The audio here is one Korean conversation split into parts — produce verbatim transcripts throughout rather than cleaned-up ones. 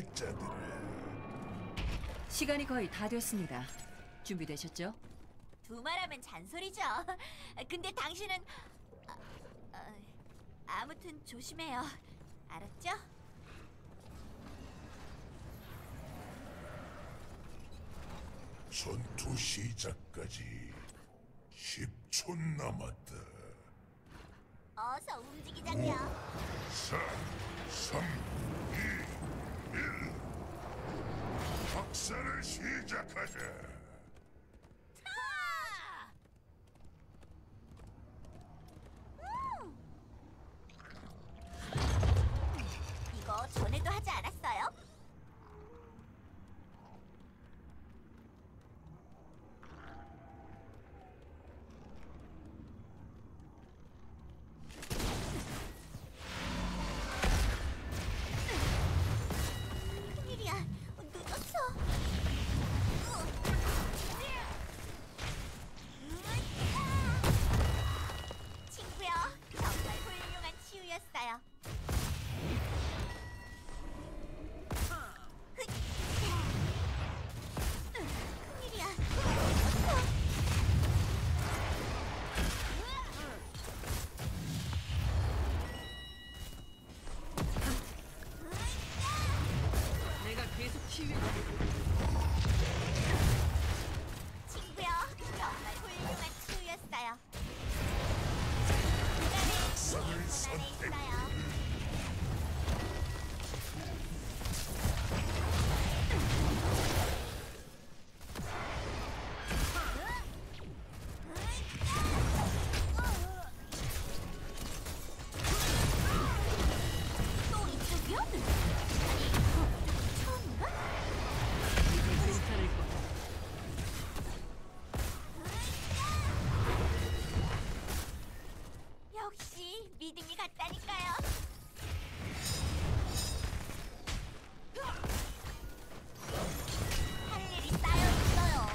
살짝들아. 시간이 거의 다 됐습니다. 준비되셨죠? 두말하면 잔소리죠. 근데 당신은 아, 아, 아무튼 조심해요. 알았죠? 전투 시작까지 십 초 남았다. 어서 움직이자고요. 사, 삼, 이, 일. 박살을 시작하자. 타! 음! 이거 전에도 하지 않았어요? 큰일이야. 늦었어. 친구요, 정말 훌륭한 치유였어요. 큰일이야. 늦었어. 내가 계속 치유해. 친구요, 정말 훌륭한 치유였어요. 박살을 안에 선택. 있어요. 또 이쪽이요? 아니, 이쪽이 처음인가? 이제 괜찮을 거야. 역시 믿음이 갔다니까요. 할 일이 쌓여 있어요.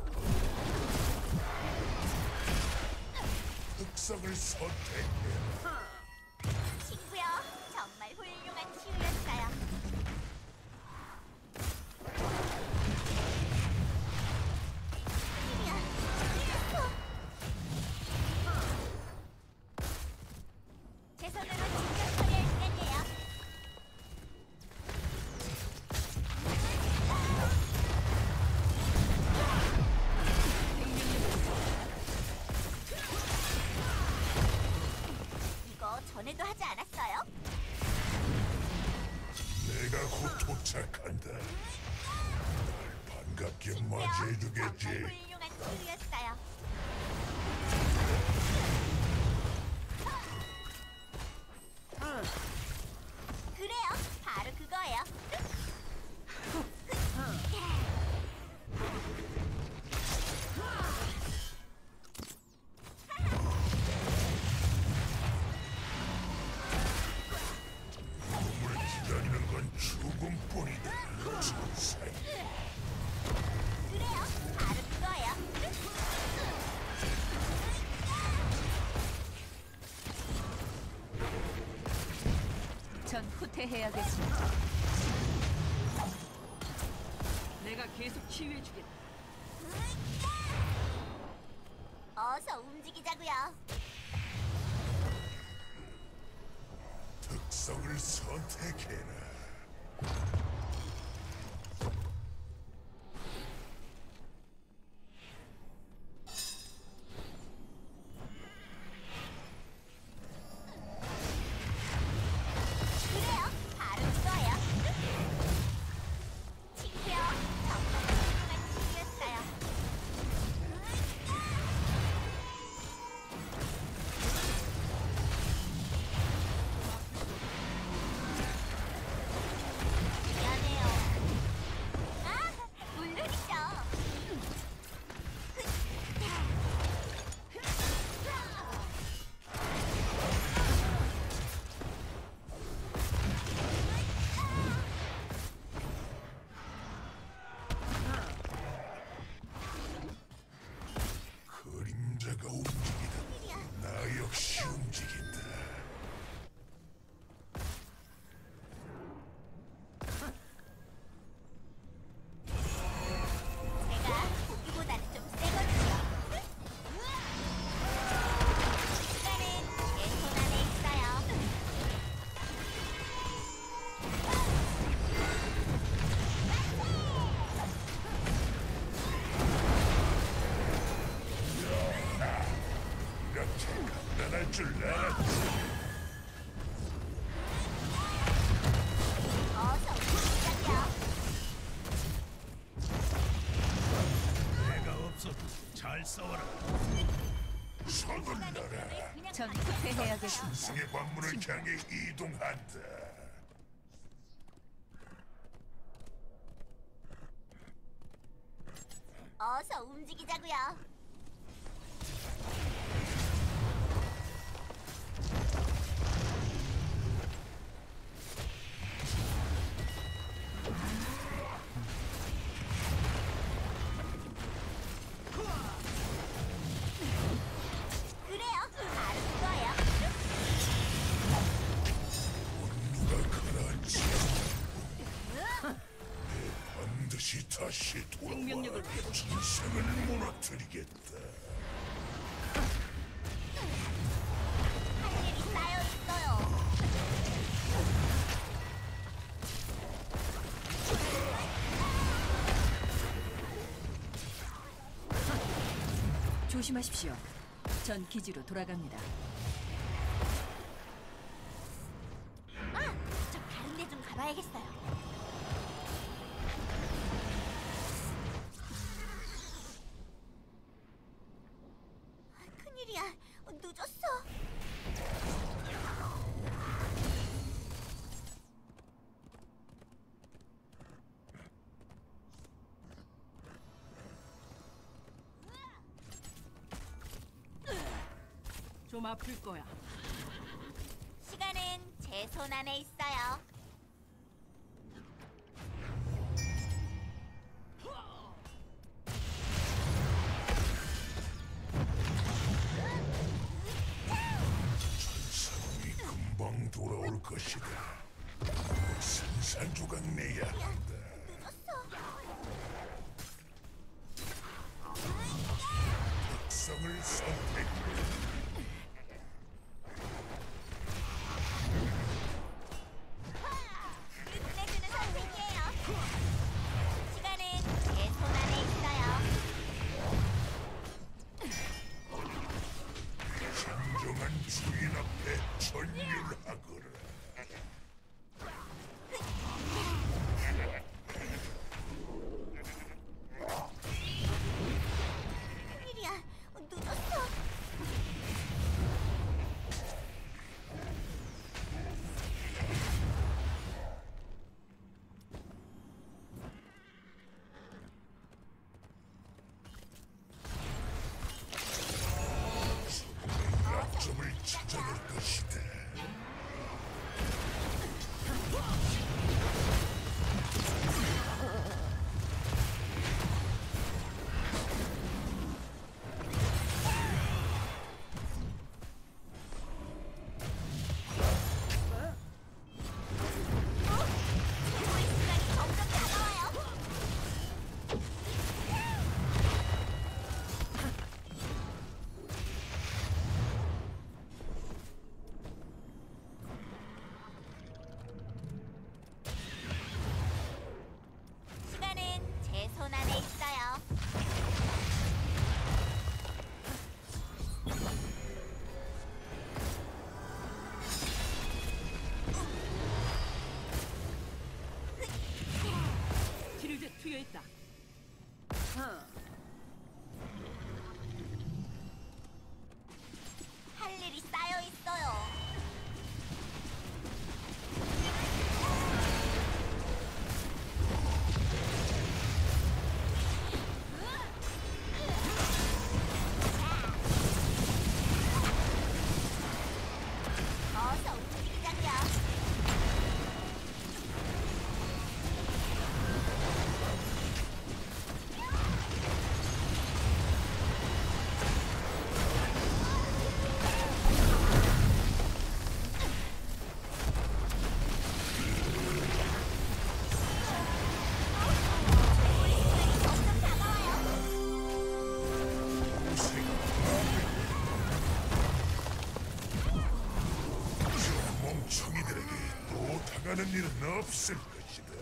흑석을 선택해. 친구요, 정말 훌륭한 치유였어요. 큰일이야. 제 손으로 직접 처리할 시간이에요. 이거 전에도 하지 않았어요? 내가 곧 도착한다. 날 반갑게 정말 맞이해주겠지. 훌륭한 치유였어요. 그래요, 바로 그거예요. 몸을 기다리는 건 죽음뿐이다. 천사야. 그래요, 바로 그거예요. 전 후퇴해야겠습니다. 내가 계속 치유해주겠다. 어서 움직이자고요. 특성을 선택해라. 그래요, 바로 그거예요. 친구요, 정말 훌륭한 치유였어요. 미안해요. 아, 물론이죠. 그림자가 움직이다. 나 역시 움직인다. 할 줄 알았지. 어서 움직이자고요. 내가 없어도 잘 싸워라. 서둘러라. 그냥 전 후퇴해야겠습니다. 승의 관문을 향해 이동한다. 어서 움직이자고요. 그래요. 알았을 거예요. 누가 가라앉지 반드시 다시 생명력을 돌아와 회복. 전생을 무너뜨리겠다. 할 일이 쌓여 있어요. 조심하십시오. 전 기지로 돌아갑니다. 아, 저 다른 데 좀 가봐야겠어요. 아, 큰일이야. 어, 늦었어. 좀 아플 거야. 시간은 제 손 안에 있어요. 상황이 금방 돌아올 것이다. 산산조각 내야 한다. 특성을 선택해. 끝내주는 선생이에요. 시간은 제 손 안에 있어요. 진정한 주인 앞에 전율하거라. 큰일이야. 어, 늦었어. 약점을 찾아낼 것이다. 최고의 시간이 점점 다가와요. 시간은 제 손 안에 있어요. 치료제 투여했다. 할 일이 쌓여 있어요. 어서 움직이자고요. 점점 다가와요. 저 멍청이들에게 또 당하는 일은 없을 것이다.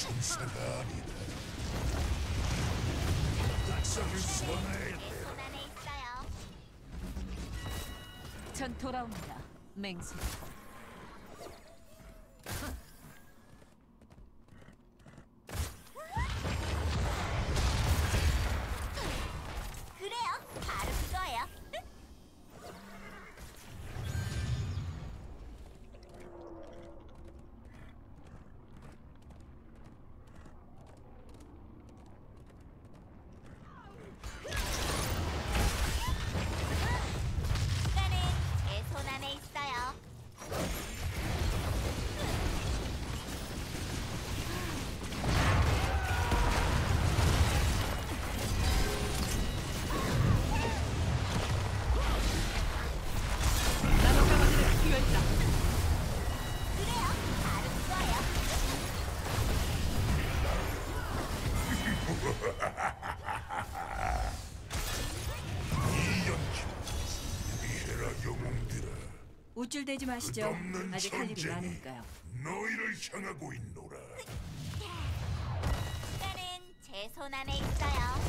천사가 아니다. 낙선을 선해. 내 손 안에 있어요. 전 돌아옵니다. 맹수. 그래요. 바로 그거예요. 시간은 제 손 안에 있어요. 나노 강화제를 투여했다. 그래요. 바로 그거예요. 이 연기 위해라 영웅들아. 우쭐대지 마시죠. 끝없는 아직 할 일이 전쟁이 많으니까요. 너희를 향하고 있노라. 시간은 제 손 안에 있어요.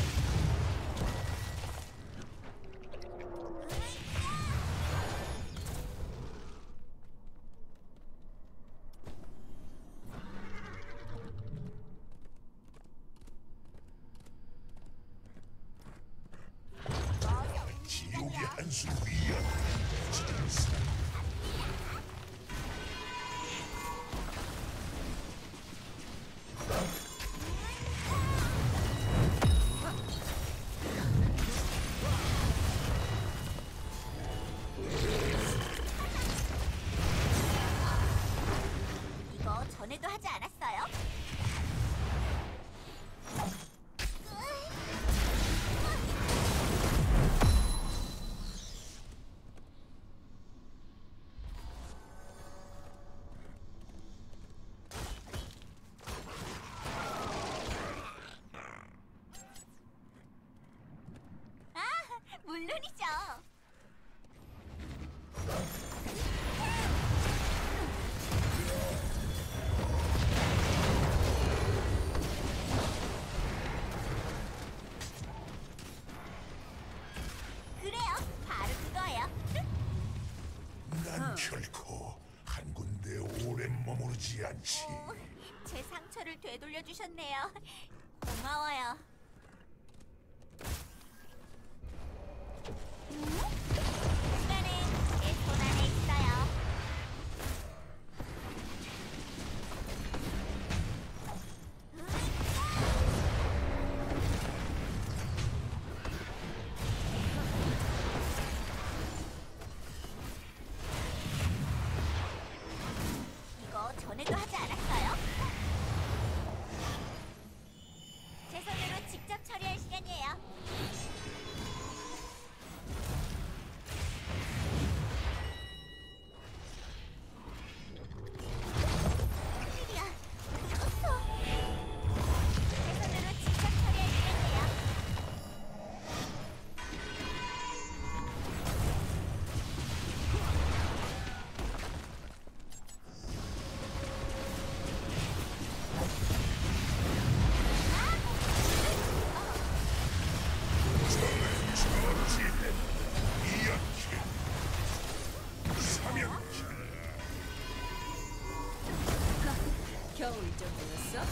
지옥의 한수 위야. 지금 사 이거 전에도 하지 않았어요? 아, 물론이죠. 그래요. 바로 그거예요. 난 결코 한 군데 오래 머무르지 않지. 오, 제 상처를 되돌려 주셨네요. 고마워요. 시간은 제 손 안에 있어요. 이거 전에도 하지 않았어요? 제 손으로 직접 처리할 시간이에요. 일이야, 늦었어. 제 손으로 직접 처리할 시간이에요. 저지해 이 연기 사명킬. 겨우 이 정도였어?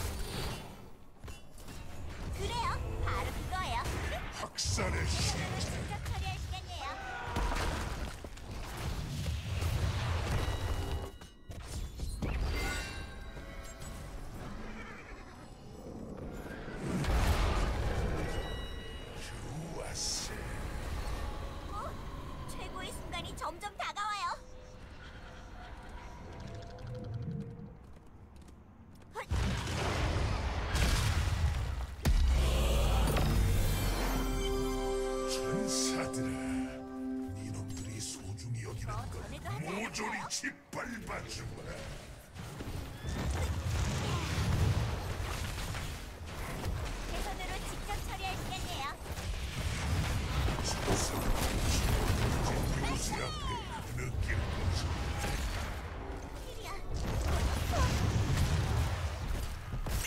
그래요, 바로 그거예요. 학살의 시 손으로 직접 처리할 시간이에요. 좋았어. 어? 최고의 순간이 점점 다가와요. 헛! 천사들아, 니놈들이 소중히 여기는 어, 걸 전에도 하지 모조리 않았어요? 짓밟아주마. 제 손으로 직접 처리할 시간이에요. 천사가 이제 요새 앞에 느낄 것이다. 일이야, 늦었어.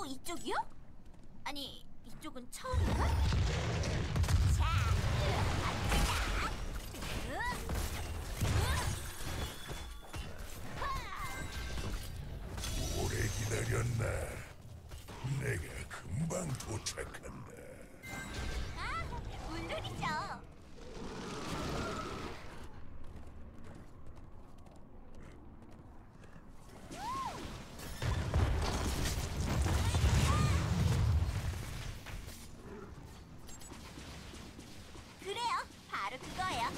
이쪽이요? 아니, 이쪽은 처음인가? 자, 아프다. 오래 기다렸나? 내가 금방 도착한다. 아, 물론이죠. 그래요, 바로 그거예요.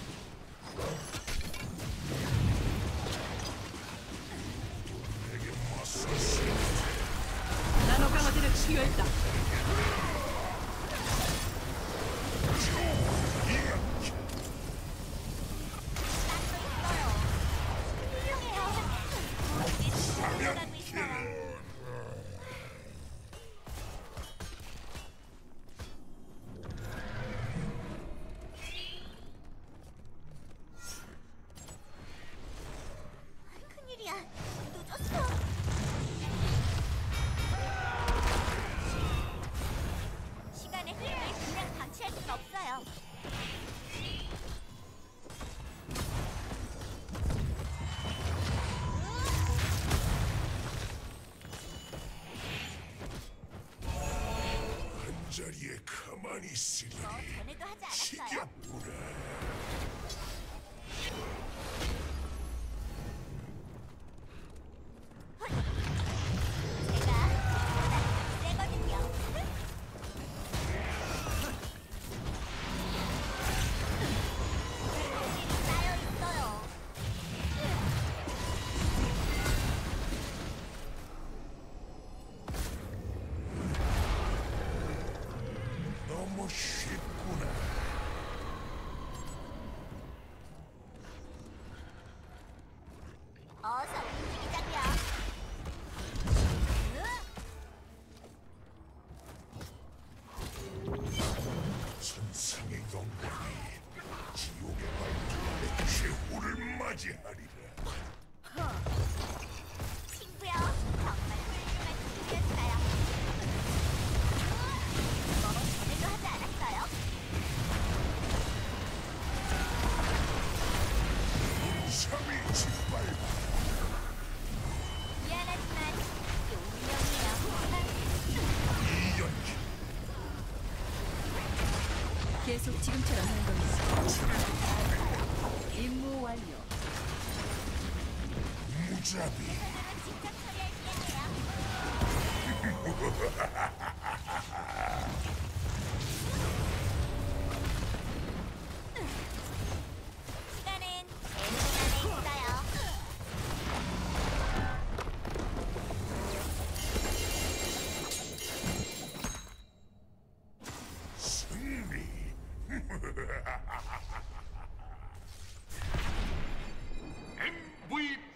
내게 맞설 수 나노 강화제를 치유했다. 훌륭해요. 이제 들어가고 있어요. 큰일이야. 늦었어. 시간의 흐름을 그냥 방치할 수가 없어요. 한자리에 가만히 있으니 뭐 전에도 하지 않았어요? 지겹구나. 제가 그보다 세거든요. 일이 쌓여 있어요. 너무 쉽구나. 어서 움직이자고요. 천상의 영광이 지옥의 발톱에 최후를 맞이하리라. 친구요, 정말 훌륭한 친구였어요. 뭐 전에도 하지 않았어요? 삼이 짓밟아. 미안하지만 이게 운명이에요. 이연기 계속 지금처럼 하는 겁니다. 임무 완료. 무자비. 손으로 직접 처리할 시간이에요. 시간은 제 손 안에 있어요. 승리. 엠브이피